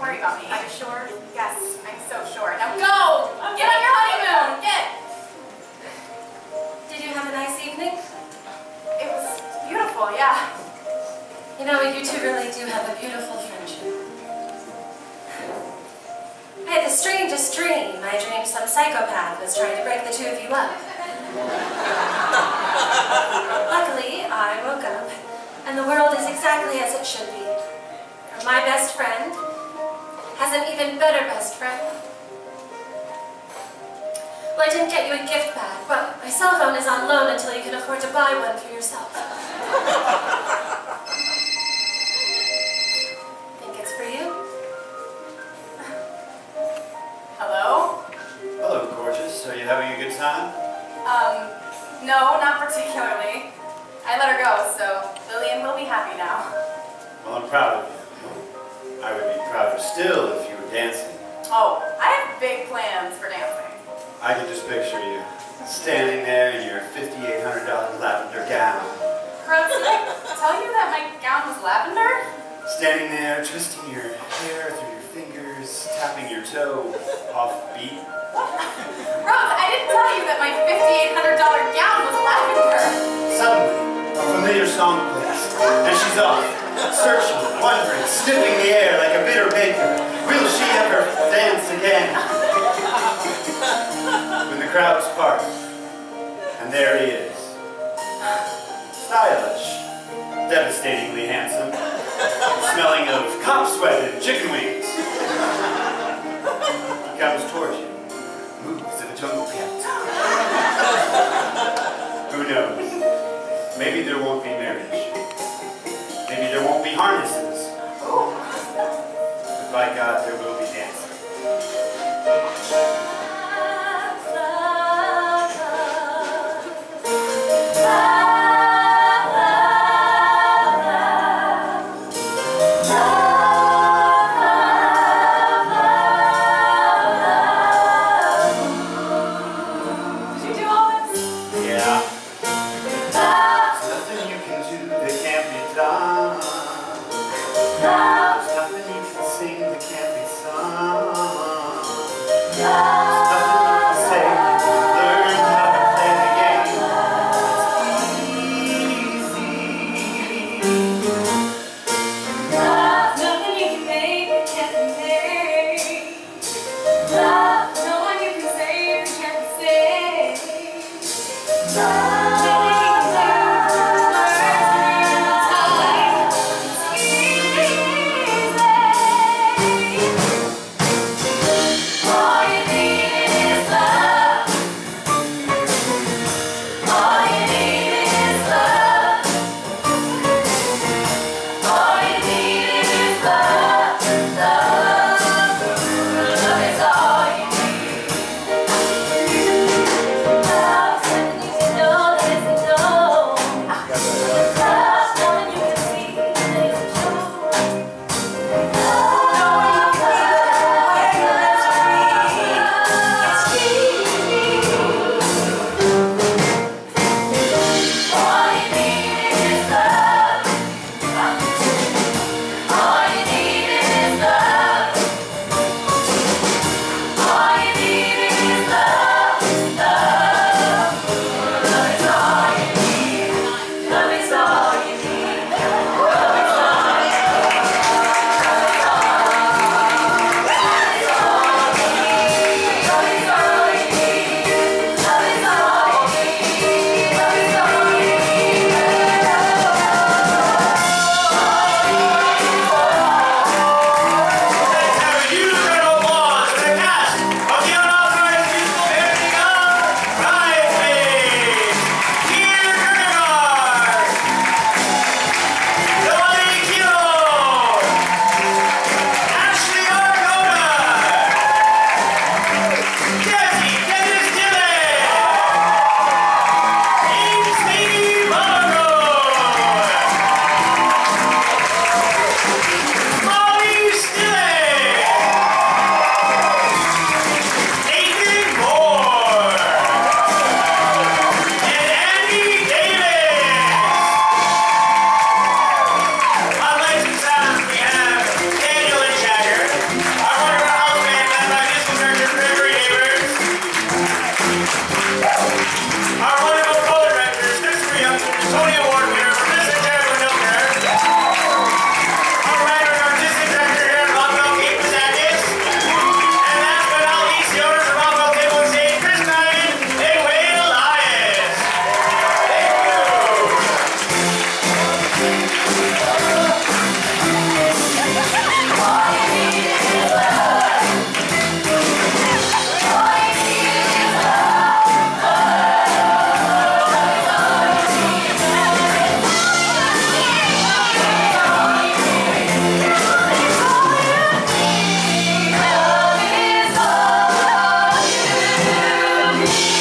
worry about me. Are you sure? Yes, I'm so sure. Now go! Get on your honeymoon! Get! Did you have a nice evening? It was beautiful, yeah. You know, you two really do have a beautiful friendship. I had the strangest dream. I dreamed some psychopath was trying to break the two of you up. Luckily, I woke up, and the world is exactly as it should be. My best friend has an even better best friend. Well, I didn't get you a gift bag, but my cell phone is on loan until you can afford to buy one for yourself. Think it's for you? Hello? Hello, gorgeous. Are you having a good time? No, not particularly. I let her go, so Lillian will be happy now. Well, I'm proud of you. I would be prouder still if you were dancing. Oh, I have big plans for dancing. I can just picture you standing there in your $5,800 lavender gown. Rose, did I tell you that my gown was lavender? Standing there, twisting your hair through your fingers, tapping your toe off beat. Rose, I didn't tell you that my $5,800 gown was lavender. Suddenly, a familiar song plays, and she's off, searching, wondering, sniffing the air like a bitter baker. Will she ever dance again? When the crowds part, and there he is. Stylish, devastatingly handsome, smelling of cop sweat and chicken wings. He comes towards you, moves of a jungle cat. Who knows? Maybe there won't be marriage. Maybe there won't be harnesses. But by God, there will be dancing. No. Thank you.